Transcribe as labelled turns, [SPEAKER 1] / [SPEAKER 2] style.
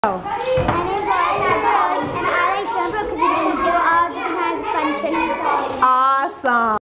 [SPEAKER 1] My name's Lucie, and I like jumper because you can do all different kinds of fun tricks.
[SPEAKER 2] Awesome.